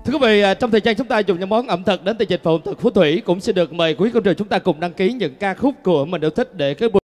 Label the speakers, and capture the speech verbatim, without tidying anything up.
Speaker 1: Thưa quý vị, trong thời gian chúng ta dùng những món ẩm thực đến từ dịch vụ ẩm thực Phú Thủy, cũng xin được mời quý công trường chúng ta cùng đăng ký những ca khúc của mình yêu thích để cái